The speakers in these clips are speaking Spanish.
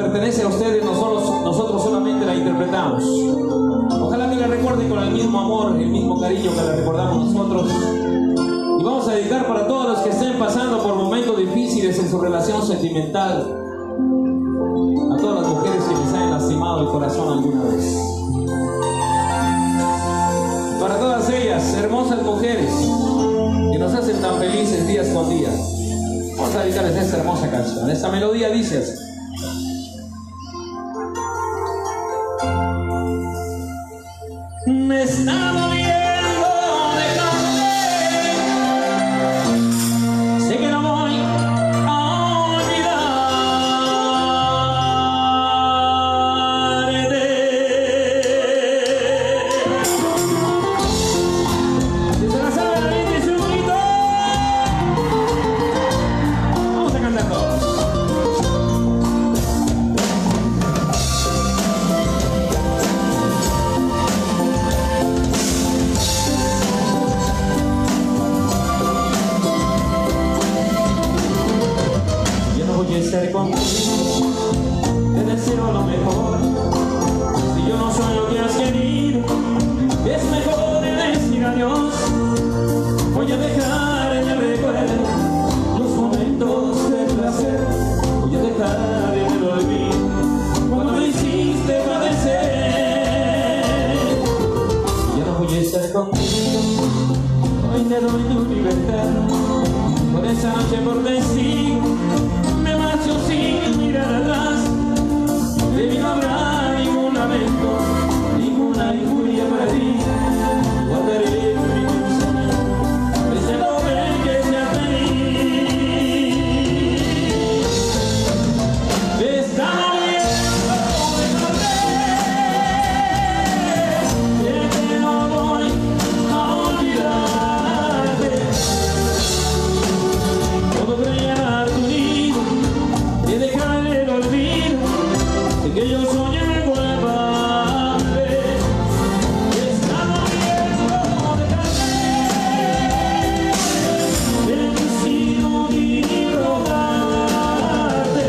pertenece a ustedes, nosotros solamente la interpretamos. Ojalá que la recuerden con el mismo amor, el mismo cariño que la recordamos nosotros. Y vamos a dedicar para todos los que estén pasando por momentos difíciles en su relación sentimental, a todas las mujeres que les hayan lastimado el corazón alguna vez. Para todas ellas, hermosas mujeres que nos hacen tan felices día con día, vamos a dedicarles esta hermosa canción. Esta melodía dice así. Me está doliendo dejarte, sé que no voy a olvidarte. Si se la sabe la gente, dice un bonito. Vamos a cantar todos. Estar contigo, te deseo lo mejor. Si yo no soy lo que has querido, es mejor decir adiós. Voy a dejar en el recuerdo los momentos de placer. Voy a dejar en el olvido cuando me hiciste padecer. Ya no voy a estar contigo, hoy te doy tu libertad. Por esa noche por testigo me marcho sin mirar atrás. De mí no habrá ningún lamento, ninguna injuria para ti. Guardaré mi pensamiento desde el momento que sea feliz. Me está doliendo dejarte, que no voy a olvidarte. Todo creía tu nido y dejar el olvido de que yo soy el culpable. Me está doliendo dejarte, he quisido ni rogarte.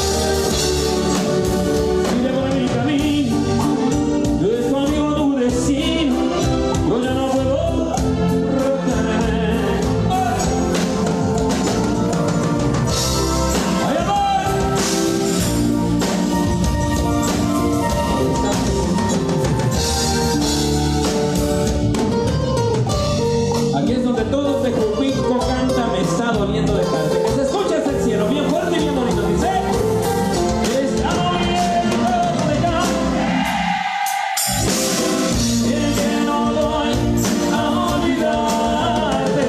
Sigue por mi camino, yo es conmigo tu destino, yo ya no puedo rogarme. Aquí es donde todos de Jupilco canta. Me está doliendo dejarte. Que se escuche hasta el cielo, bien fuerte y bien bonito. Dice: me está doliendo dejarte, que no voy a olvidarte.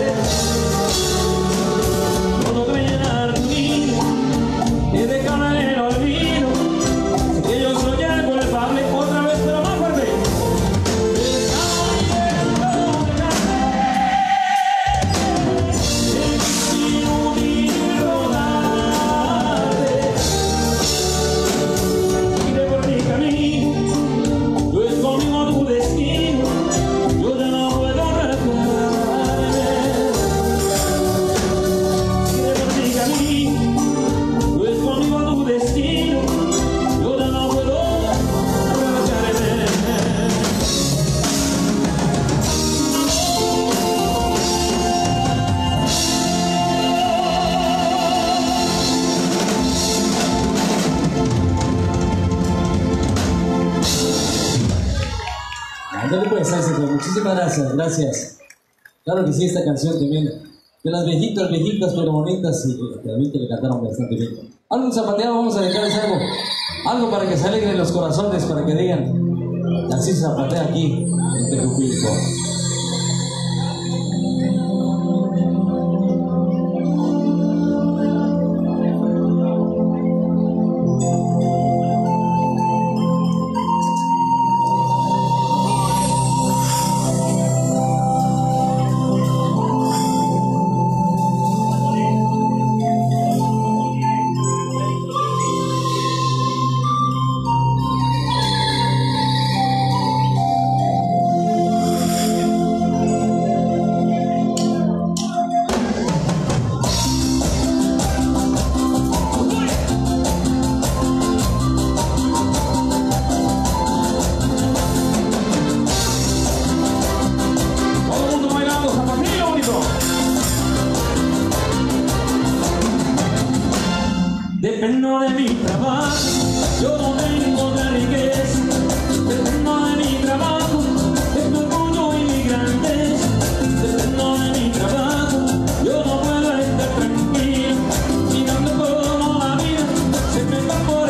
No logré llenar tu vida y dejarme en el olvido. Sé que yo soy el culpable. Otra vez, pero más fuerte. Ándale pues, muchísimas gracias. Claro que sí, esta canción también, de las viejitas, pero bonitas, y también que le cantaron bastante bien. Algo zapateado, vamos a dejarles algo para que se alegren los corazones, para que digan, así se zapatea aquí, en Tejupilco.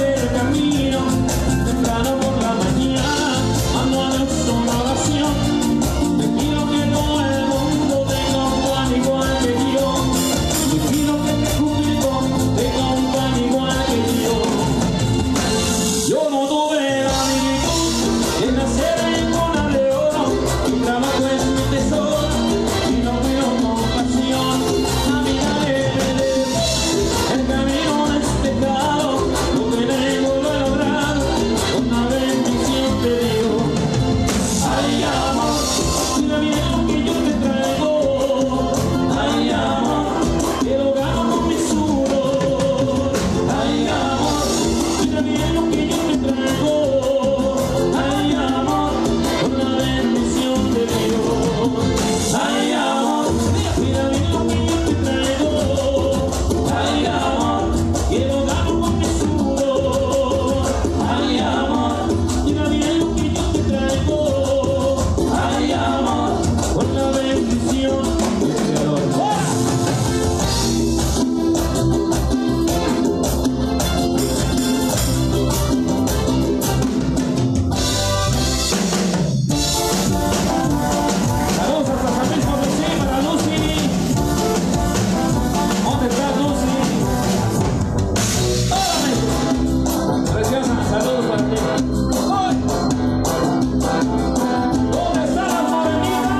del camino, temprano por la mañana, mando a Dios una oración. Te pido que todo el mundo tenga un plan igual que yo. Te pido que te Júpiter tenga un plan igual que yo. Yo no tuve la virtud de nacer en cuna de oro, mi trabajo es mi tesoro y lo cuido con pasión. A mi nadie me debe, el camino despejado, lo que tengo lo he logrado, con una bendición te digo. Ay amor, mira bien lo que yo te traigo. Ay amor, que lo gano con mi sudor. Ay amor, mira bien lo que yo te traigo. Ay amor, con la bendición de Dios. Ay amor, mira bien lo que yo te traigo. Ay amor, que lo gano con mi sudor. Ay amor, mira bien lo que yo te traigo. Ay amor, con la bendición de Dios. Saludos hasta San Luis Potosí para Lucy. ¿Dónde estás, Lucy? ¡Órale! Preciosa, saludos para ti. ¡Ay! ¿Dónde están las morenitas?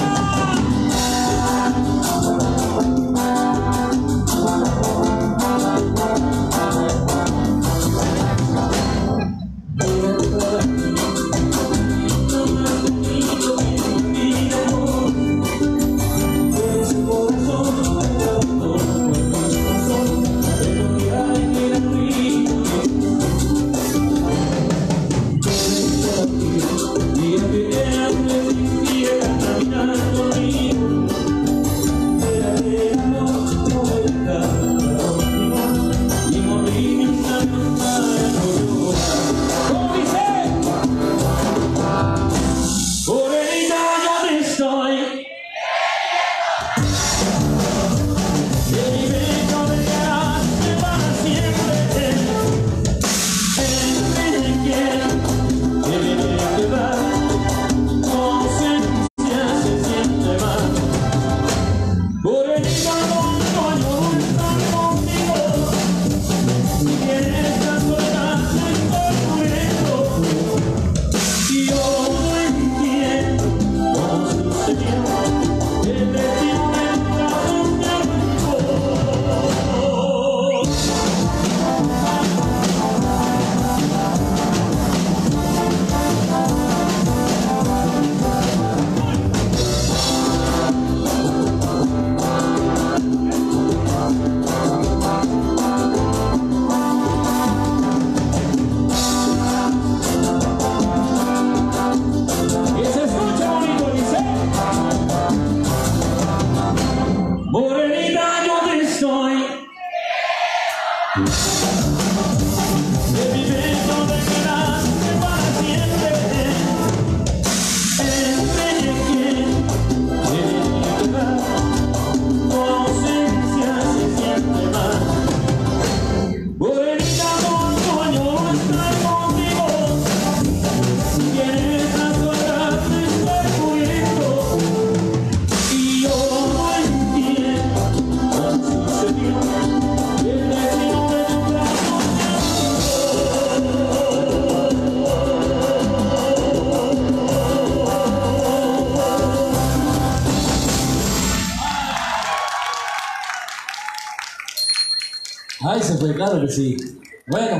Ay, se fue, claro que sí. Bueno,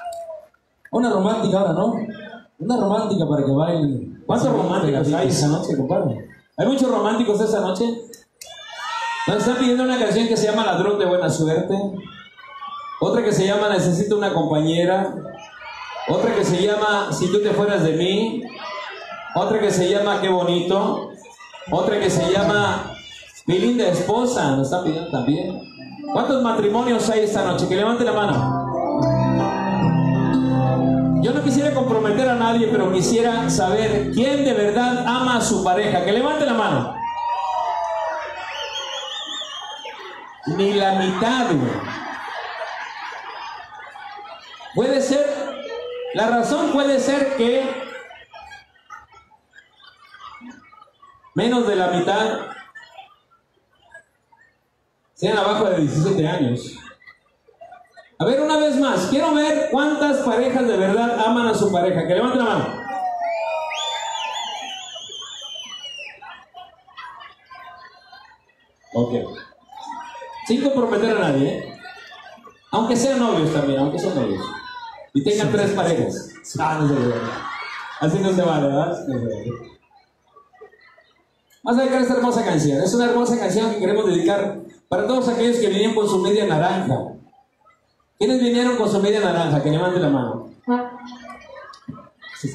una romántica ahora, ¿no? Una romántica para que bailen. ¿Cuántos románticos hay esa noche, compadre? ¿Hay muchos románticos esa noche? Nos están pidiendo una canción que se llama Ladrón de Buena Suerte. Otra que se llama Necesito una compañera. Otra que se llama Si tú te fueras de mí. Otra que se llama Qué bonito. Otra que se llama Mi linda esposa. Nos están pidiendo también. ¿Cuántos matrimonios hay esta noche? Que levante la mano. Yo no quisiera comprometer a nadie, pero quisiera saber quién de verdad ama a su pareja. Que levante la mano. Ni la mitad, güey. Puede ser, la razón puede ser que menos de la mitad sean abajo de 17 años. A ver, una vez más, quiero ver cuántas parejas de verdad aman a su pareja. Que levanten la mano. Ok. Sin comprometer a nadie, ¿eh? Aunque sean novios también, aunque sean novios. Y tengan 3 parejas. Ah, no se vale. Así no se vale, ¿verdad? No se vale. Vamos a dedicar esta hermosa canción. Es una hermosa canción que queremos dedicar para todos aquellos que vinieron con su media naranja. ¿Quiénes vinieron con su media naranja? Que levanten la mano. Sí.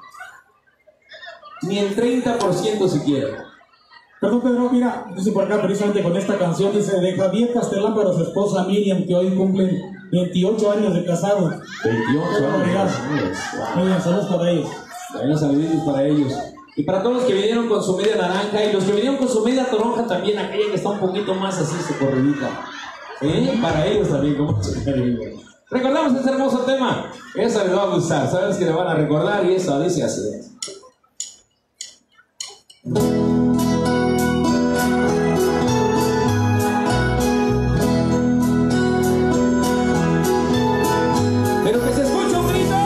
Ni el 30% siquiera. Perdón, Pedro, mira, dice por acá precisamente con esta canción, dice de Javier Castellán para su esposa Miriam, que hoy cumplen 28 años de casado. 28 años. Muy bien, saludos para ellos. Buenos saludos para ellos. Y para todos los que vinieron con su media naranja y los que vinieron con su media toronja también, aquella que está un poquito más así, socorridita. Para ellos también, como recordamos este hermoso tema. Eso les va a gustar, sabes que le van a recordar y eso dice así. Pero que se escuche un grito.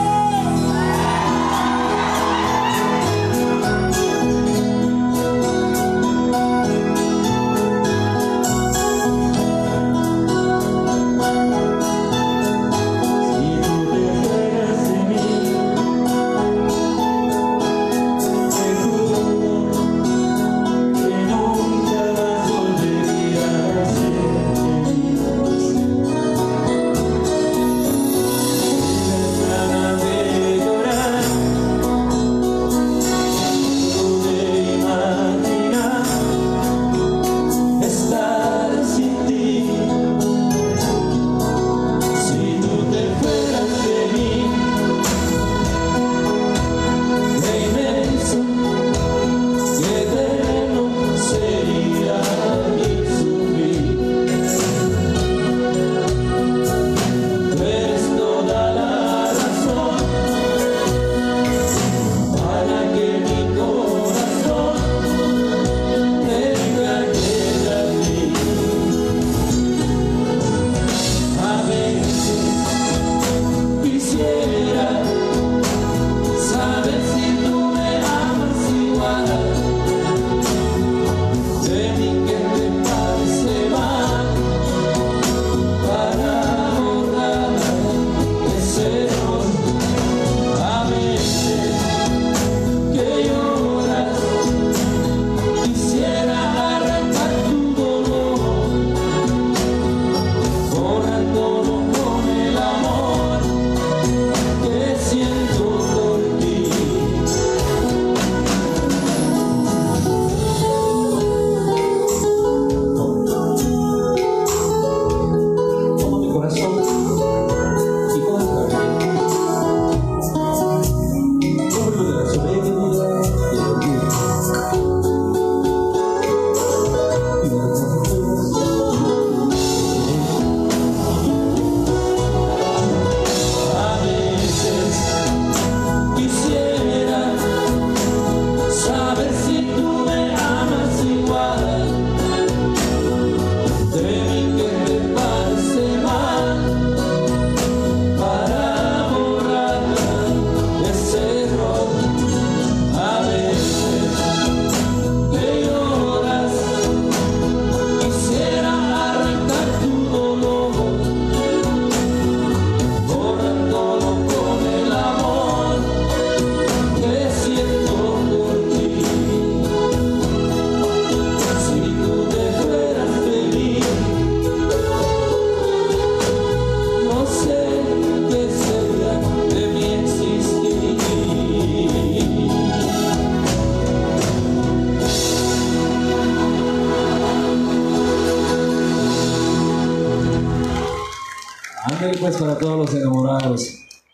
Pues para todos los enamorados.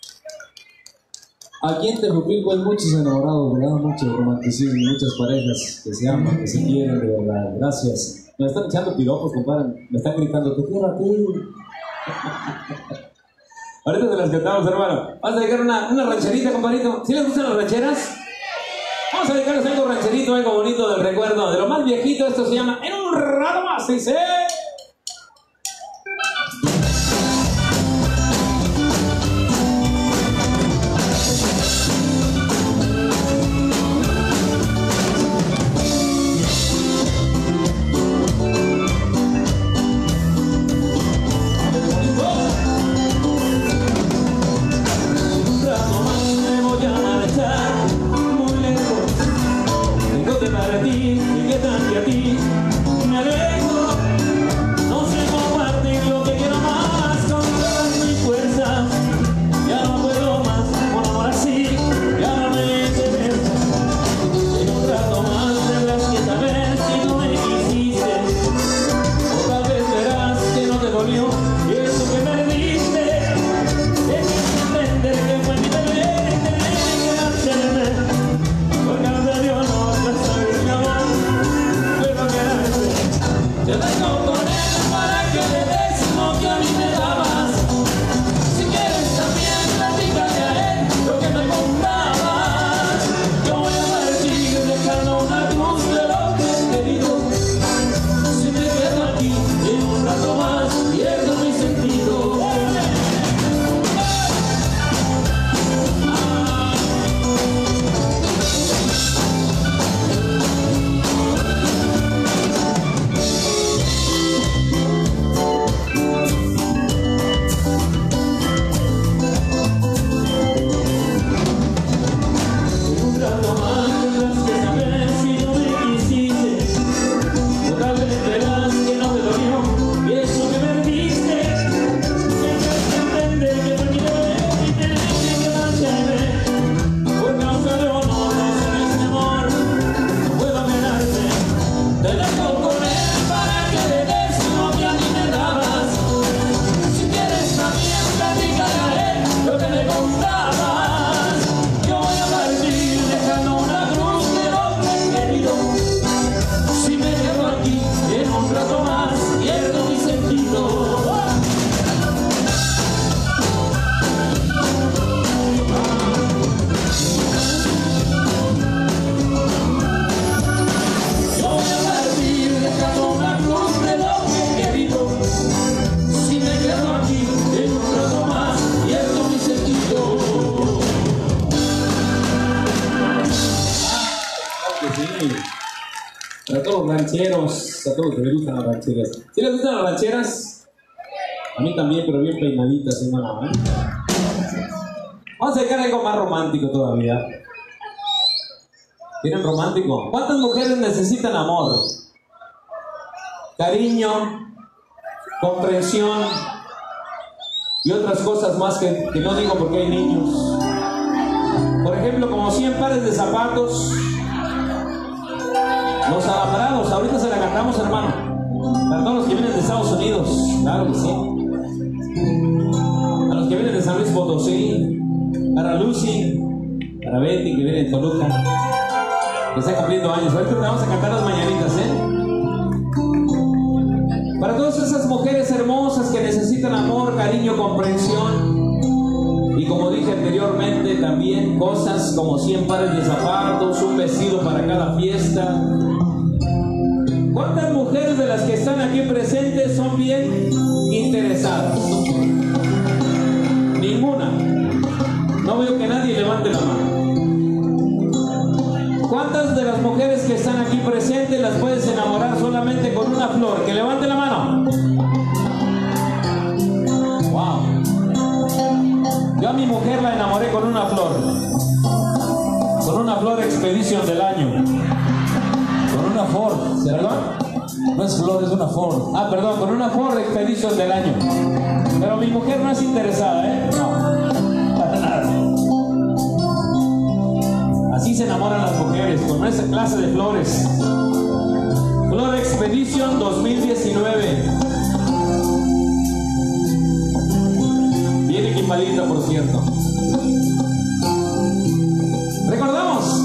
Aquí en Tejupilco hay muchos enamorados, ¿verdad? Mucho romanticismo, muchas parejas que se aman, que se quieren, de verdad. Gracias. Me están echando piropos, compadre. Me están gritando, te quiero a ti. Ahorita se las cantamos, hermano. Vamos a dedicar una rancherita, compadrito. ¿Sí les gustan las rancheras? Vamos a dedicarles algo rancherito, algo bonito del recuerdo, de lo más viejito. Esto se llama En un rato más, dice. A todos los rancheros, a todos los que les gustan las rancheras. ¿Sí les gustan las rancheras? A mí también, pero bien peinaditas, hermano, ¿eh? Vamos a dedicar algo más romántico todavía. ¿Tienen romántico? ¿Cuántas mujeres necesitan amor? Cariño, comprensión y otras cosas más que no digo porque hay niños. Por ejemplo, como 100 pares de zapatos. Los alambrados, ahorita se la cantamos, hermano. Para todos los que vienen de Estados Unidos, claro que sí. A los que vienen de San Luis Potosí, para Lucy, para Betty, que viene de Toluca, que está cumpliendo años. Ahorita te vamos a cantar las mañanitas, Para todas esas mujeres hermosas que necesitan amor, cariño, comprensión. Y como dije anteriormente, también cosas como 100 pares de zapatos, un vestido para cada fiesta. ¿Cuántas mujeres de las que están aquí presentes son bien interesadas? Ninguna. No veo que nadie levante la mano. ¿Cuántas de las mujeres que están aquí presentes las puedes enamorar solamente con una flor? Que levante la mano. Wow. Yo a mi mujer la enamoré con una flor. Con una flor Expedition del año. Con una Ford. ¿Perdón? No es flor, es una Ford. Ah, perdón, con una Ford Expedition del año. Pero mi mujer no es interesada, No. Para nada. Así se enamoran las mujeres, con esa clase de flores. Flor Expedition 2019. Viene equipadita, por cierto. Recordamos.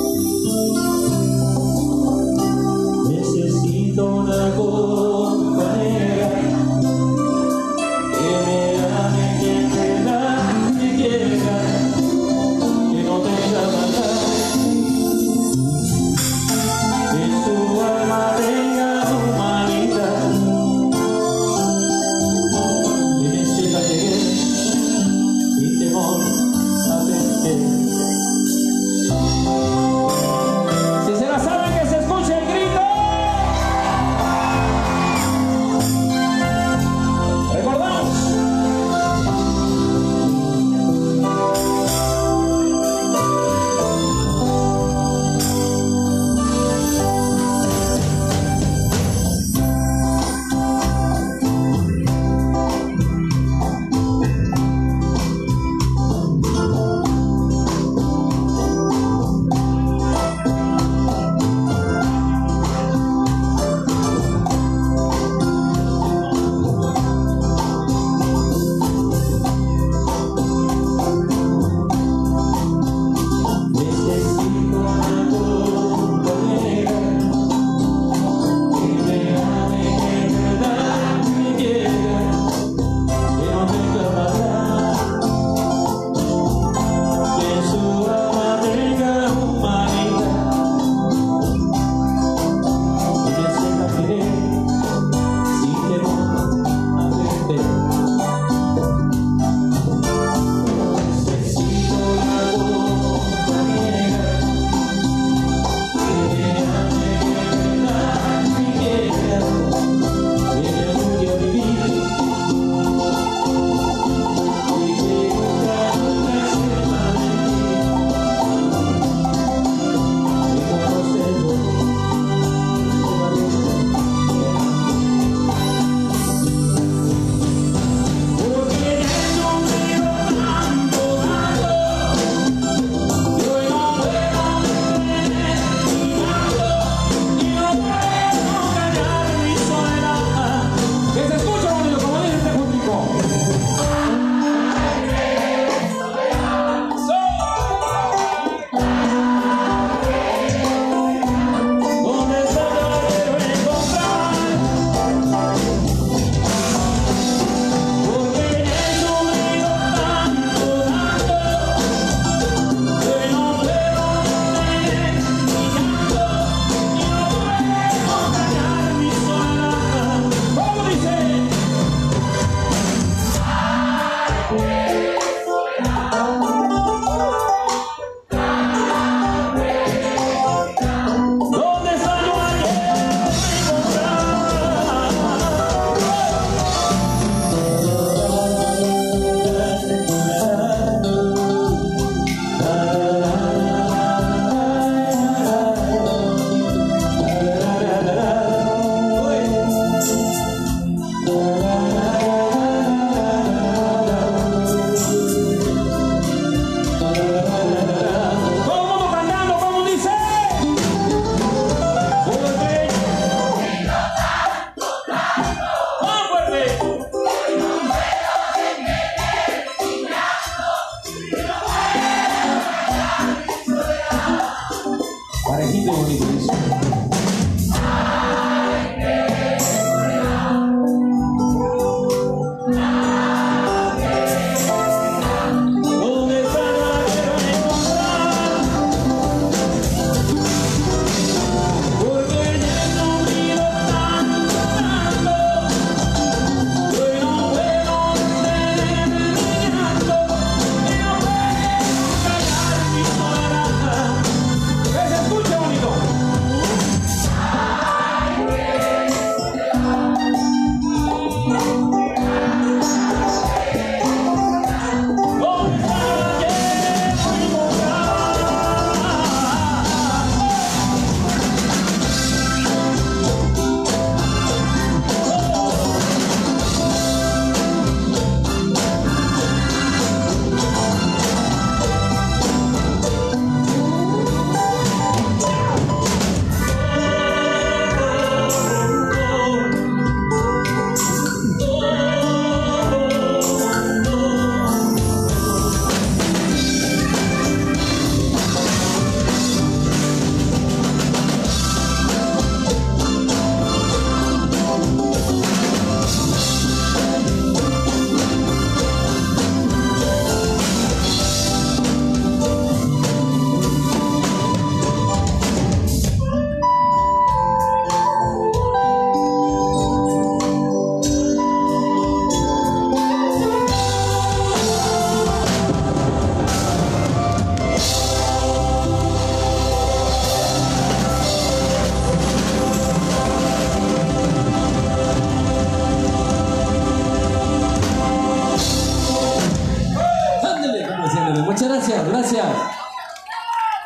Necesito una copa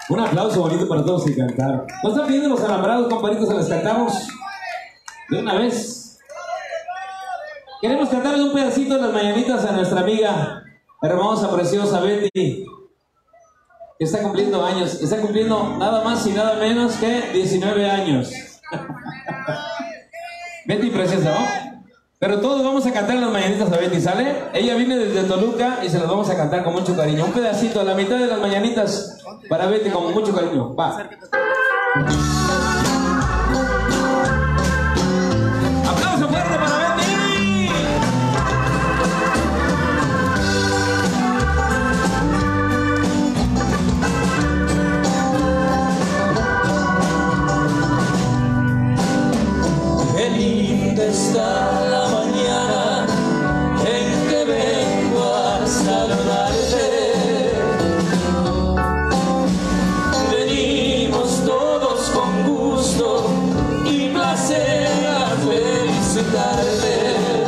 Un aplauso bonito para todos que cantaron. Nos están pidiendo los alambrados, compadritos, se las cantamos de una vez. Queremos cantarle un pedacito de las mañanitas a nuestra amiga hermosa, preciosa Betty, que está cumpliendo años. Está cumpliendo nada más y nada menos que 19 años. Betty preciosa, ¿no? Pero todos vamos a cantar las mañanitas a Betty, ¿sale? Ella viene desde Toluca y se las vamos a cantar con mucho cariño. Un pedacito, la mitad de las mañanitas para Betty con mucho cariño. Va. ¡Aplauso fuerte para Betty! Qué linda está la mañana en que vengo a saludarte. Venimos todos con gusto y placer a felicitarte.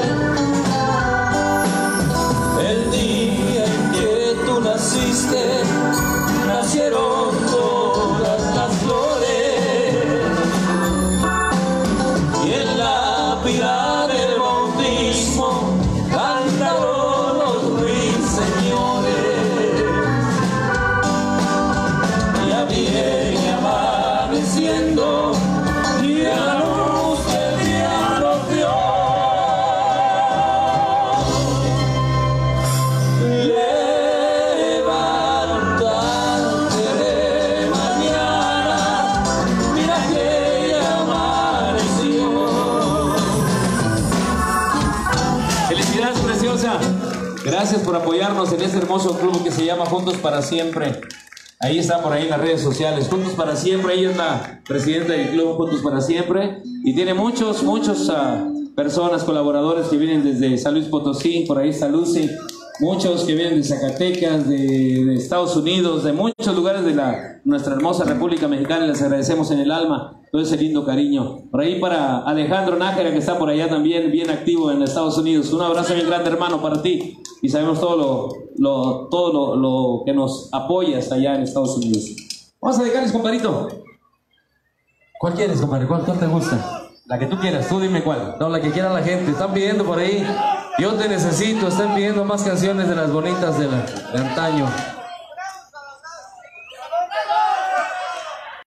El día en que tú naciste, nacieron todas las flores. Y en la pila del bautismo cantaron los ruiseñores. Ya viene amaneciendo y a la luz del día nos dio. Levántate de mañana, mira que ya amaneció. Felicidades, preciosa. Gracias por apoyarnos en este hermoso club que se llama Juntos para Siempre. Ahí está por ahí en las redes sociales, Juntos para Siempre. Ella es la presidenta del club Juntos para Siempre y tiene muchos personas, colaboradores que vienen desde San Luis Potosí, por ahí está Lucy, muchos que vienen de Zacatecas, de Estados Unidos, de muchos lugares de nuestra hermosa República Mexicana. Les agradecemos en el alma todo ese lindo cariño. Por ahí para Alejandro Nájera, que está por allá también bien activo en Estados Unidos. Un abrazo bien grande, hermano, para ti. Y sabemos todo lo que nos apoyas allá en Estados Unidos. Vamos a dedicarles, compadrito. ¿Cuál quieres, compadre? ¿Cuál te gusta? La que tú quieras, tú dime cuál. No, la que quiera la gente. Están pidiendo por ahí. Yo te necesito. Están pidiendo más canciones de las bonitas de antaño.